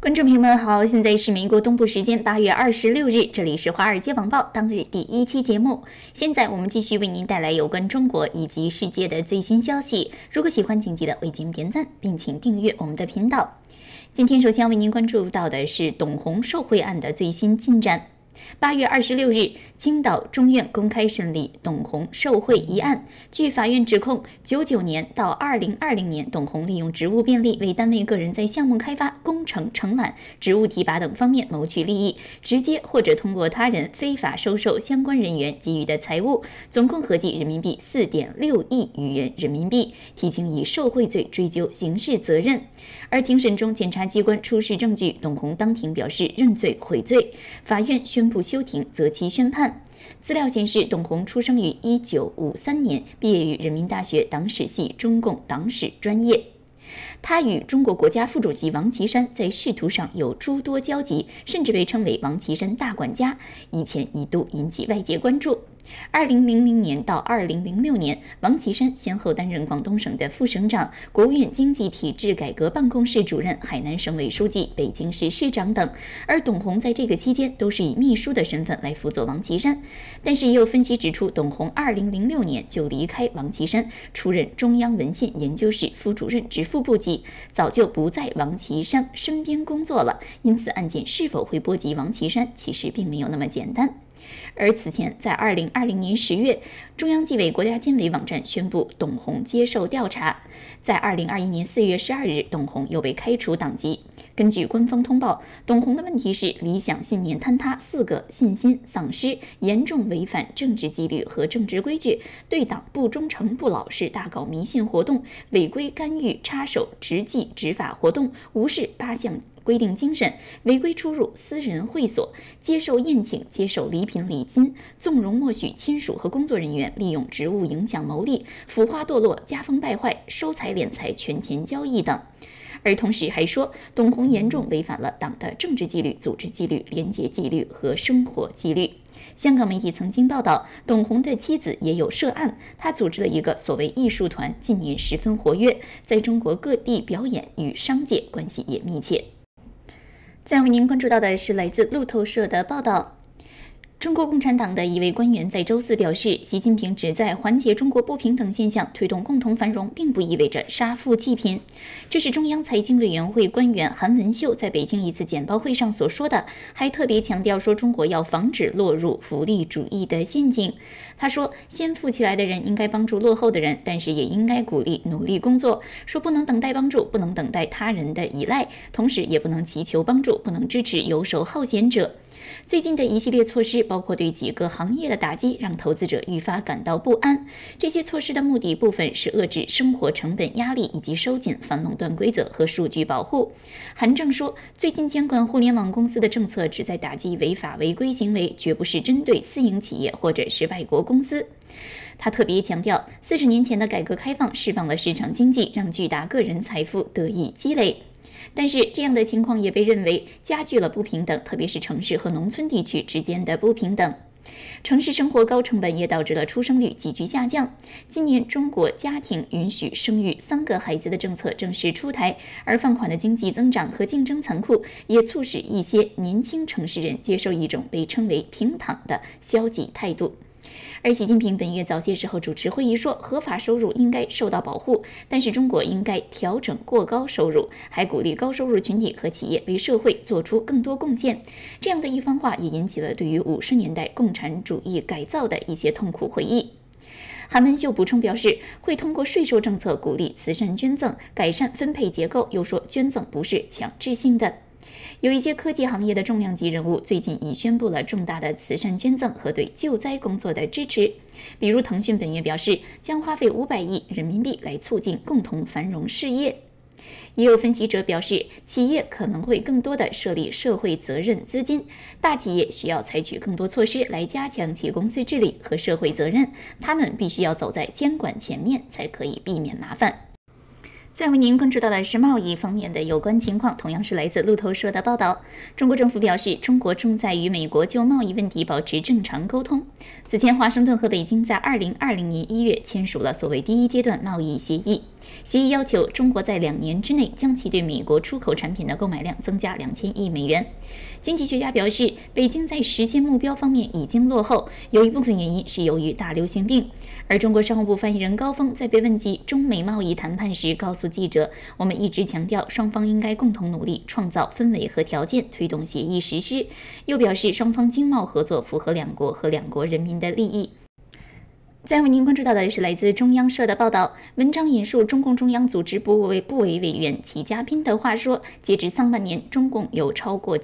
观众朋友们好，现在是美国东部时间8月26日，这里是华尔街网报当日第1期节目。现在我们继续为您带来有关中国以及世界的最新消息。如果喜欢，请记得为节目点赞，并请订阅我们的频道。今天首先要为您关注到的是董宏受贿案的最新进展。8月26日，青岛中院公开审理董宏受贿一案。据法院指控，99年到2020年，董宏利用职务便利为单位个人在项目开发、工程承揽、职务提拔等方面谋取利益，直接或者通过他人非法收受相关人员给予的财物，总共合计人民币4.6亿余元人民币，提请以受贿罪追究刑事责任。而庭审中，检察机关出示证据，董宏当庭表示认罪悔罪，法院宣布休庭，择期宣判。资料显示，董宏出生于1953年，毕业于人民大学党史系中共党史专业。他与中国国家副主席王岐山在仕途上有诸多交集，甚至被称为王岐山大管家，以前一度引起外界关注。2000年到2006年，王岐山先后担任广东省的副省长、国务院经济体制改革办公室主任、海南省委书记、北京市市长等，而董宏在这个期间都是以秘书的身份来辅佐王岐山。但是也有分析指出，董宏2006年就离开王岐山，出任中央文献研究室副主任职副部级，早就不在王岐山身边工作了，因此案件是否会波及王岐山，其实并没有那么简单。而此前，在2020年10月，中央纪委国家监委网站宣布董宏接受调查。在2021年4月12日，董宏又被开除党籍。根据官方通报，董宏的问题是理想信念坍塌4个信心丧失，严重违反政治纪律和政治规矩，对党不忠诚不老实，大搞迷信活动，违规干预插手执纪执法活动，无视8项规定精神，违规出入私人会所，接受宴请、接受礼品礼金，纵容默许亲属和工作人员利用职务影响牟利，腐化堕落，家风败坏，收财敛财，权钱交易等。而同时还说，董宏严重违反了党的政治纪律、组织纪律、廉洁纪律和生活纪律。香港媒体曾经报道，董宏的妻子也有涉案，他组织了一个所谓艺术团，近年十分活跃，在中国各地表演，与商界关系也密切。再为您关注到的是来自路透社的报道。中国共产党的一位官员在周四表示，习近平旨在缓解中国不平等现象，推动共同繁荣，并不意味着杀富济贫。这是中央财经委员会官员韩文秀在北京一次简报会上所说的，还特别强调说，中国要防止落入福利主义的陷阱。他说，先富起来的人应该帮助落后的人，但是也应该鼓励努力工作，说不能等待帮助，不能等待他人的依赖，同时也不能祈求帮助，不能支持游手好闲者。最近的一系列措施，包括对几个行业的打击，让投资者愈发感到不安。这些措施的目的部分是遏制生活成本压力，以及收紧反垄断规则和数据保护。韩正说，最近监管互联网公司的政策旨在打击违法违规行为，绝不是针对私营企业或者是外国公司。他特别强调，40年前的改革开放释放了市场经济，让巨大个人财富得以积累。但是这样的情况也被认为加剧了不平等，特别是城市和农村地区之间的不平等。城市生活高成本也导致了出生率急剧下降。今年中国家庭允许生育3个孩子的政策正式出台，而放缓的经济增长和竞争残酷也促使一些年轻城市人接受一种被称为平躺的消极态度。而习近平本月早些时候主持会议说，合法收入应该受到保护，但是中国应该调整过高收入，还鼓励高收入群体和企业为社会做出更多贡献。这样的一番话也引起了对于50年代共产主义改造的一些痛苦回忆。韩文秀补充表示，会通过税收政策鼓励慈善捐赠，改善分配结构，又说捐赠不是强制性的。有一些科技行业的重量级人物最近已宣布了重大的慈善捐赠和对救灾工作的支持，比如腾讯本月表示将花费500亿人民币来促进共同繁荣事业。也有分析者表示，企业可能会更多的设立社会责任资金，大企业需要采取更多措施来加强其公司治理和社会责任，他们必须要走在监管前面，才可以避免麻烦。再为您关注到的是贸易方面的有关情况，同样是来自路透社的报道。中国政府表示，中国正在与美国就贸易问题保持正常沟通。此前，华盛顿和北京在2020年1月签署了所谓第1阶段贸易协议。 协议要求中国在2年之内将其对美国出口产品的购买量增加2000亿美元。经济学家表示，北京在实现目标方面已经落后，有一部分原因是由于大流行病。而中国商务部发言人高峰在被问及中美贸易谈判时告诉记者，我们一直强调双方应该共同努力创造氛围和条件，推动协议实施。又表示双方经贸合作符合两国和两国人民的利益。再为您关注到的是来自中央社的报道，文章引述中共中央组织部委委员齐家斌的话说，截至上半年，中共有超过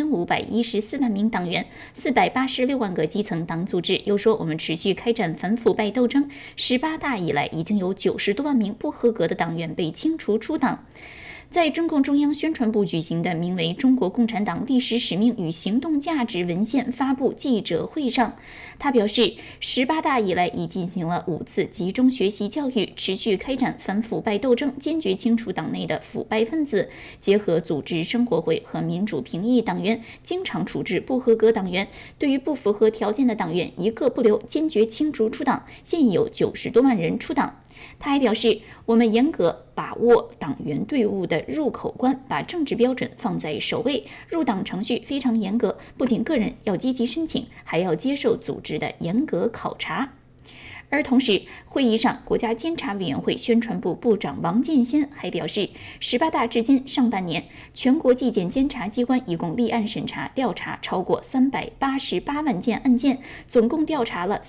9514万名党员，486万个基层党组织。又说，我们持续开展反腐败斗争，18大以来已经有90多万名不合格的党员被清除出党。在中共中央宣传部举行的名为《中国共产党历史使命与行动价值》文献发布记者会上，他表示，18大以来已进行了5次集中学习教育，持续开展反腐败斗争，坚决清除党内的腐败分子，结合组织生活会和民主评议党员，经常处置不合格党员，对于不符合条件的党员一个不留，坚决清除出党，现已有90多万人出党。他还表示，我们严格把握党员队伍的入口关，把政治标准放在首位，入党程序非常严格，不仅个人要积极申请，还要接受组织的严格考察。而同时，会议上，国家监察委员会宣传部部长王建新还表示，18大至今上半年，全国纪检监察机关一共立案审查调查超过388万件案件，总共调查了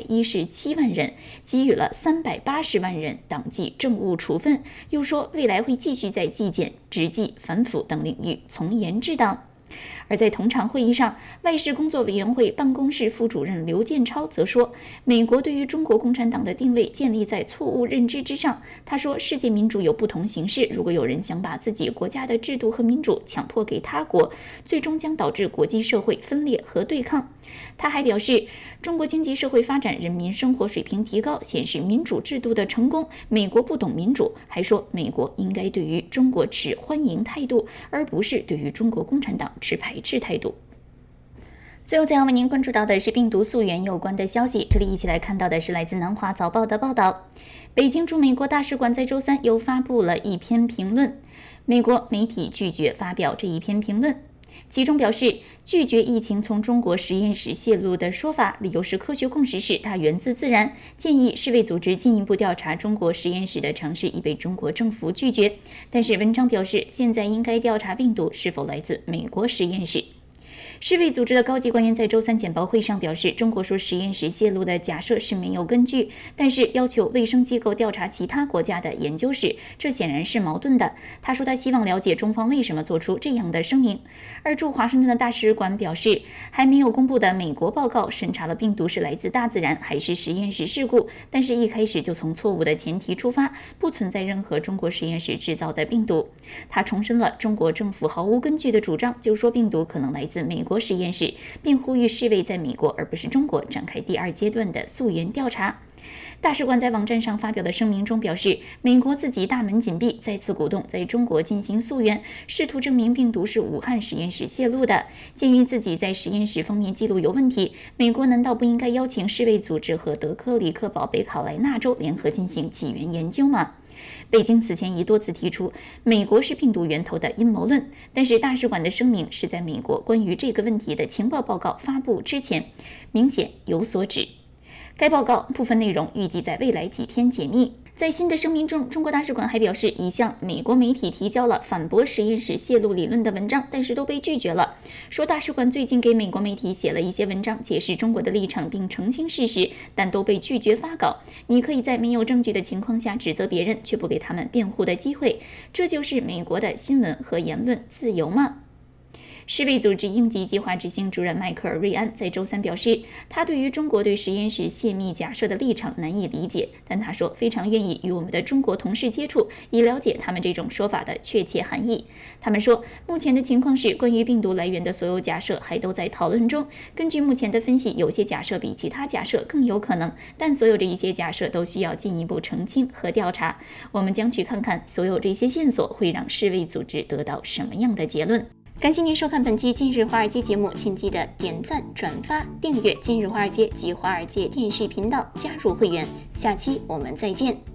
417万人，给予了380万人党纪政务处分。又说，未来会继续在纪检、执纪、反腐等领域从严治党。而在同场会议上，外事工作委员会办公室副主任刘建超则说，美国对于中国共产党的定位建立在错误认知之上。他说，世界民主有不同形式，如果有人想把自己国家的制度和民主强迫给他国，最终将导致国际社会分裂和对抗。他还表示，中国经济社会发展，人民生活水平提高，显示民主制度的成功。美国不懂民主，还说美国应该对于中国持欢迎态度，而不是对于中国共产党持排斥态度。最后，再要为您关注到的是病毒溯源有关的消息。这里一起来看到的是来自南华早报的报道，北京驻美国大使馆在周三又发布了一篇评论，美国媒体拒绝发表这一篇评论。其中表示拒绝疫情从中国实验室泄露的说法，理由是科学共识是它源自自然，建议世卫组织进一步调查中国实验室的尝试已被中国政府拒绝。但是文章表示，现在应该调查病毒是否来自美国实验室。世卫组织的高级官员在周三简报会上表示，中国说实验室泄露的假设是没有根据，但是要求卫生机构调查其他国家的研究室，这显然是矛盾的。他说他希望了解中方为什么做出这样的声明。而驻华盛顿的大使馆表示，还没有公布的美国报告审查了病毒是来自大自然还是实验室事故，但是一开始就从错误的前提出发，不存在任何中国实验室制造的病毒。他重申了中国政府毫无根据的主张，就说病毒可能来自美国实验室，并呼吁世卫在美国而不是中国展开第2阶段的溯源调查。大使馆在网站上发表的声明中表示，美国自己大门紧闭，再次鼓动在中国进行溯源，试图证明病毒是武汉实验室泄露的。鉴于自己在实验室方面记录有问题，美国难道不应该邀请世卫组织和德克里克堡北卡莱纳州联合进行起源研究吗？北京此前已多次提出美国是病毒源头的阴谋论，但是大使馆的声明是在美国关于这个问题的情报报告发布之前，明显有所指。该报告部分内容预计在未来几天解密。在新的声明中，中国大使馆还表示，已向美国媒体提交了反驳实验室泄露理论的文章，但是都被拒绝了。说大使馆最近给美国媒体写了一些文章，解释中国的立场并澄清事实，但都被拒绝发稿。你可以在没有证据的情况下指责别人，却不给他们辩护的机会，这就是美国的新闻和言论自由吗？世卫组织应急计划执行主任迈克尔·瑞安在周三表示，他对于中国对实验室泄密假设的立场难以理解，但他说非常愿意与我们的中国同事接触，以了解他们这种说法的确切含义。他们说，目前的情况是，关于病毒来源的所有假设还都在讨论中。根据目前的分析，有些假设比其他假设更有可能，但所有这一些假设都需要进一步澄清和调查。我们将去看看所有这些线索会让世卫组织得到什么样的结论。感谢您收看本期今日华尔街节目，请记得点赞、转发、订阅今日华尔街及华尔街电视频道，加入会员。下期我们再见。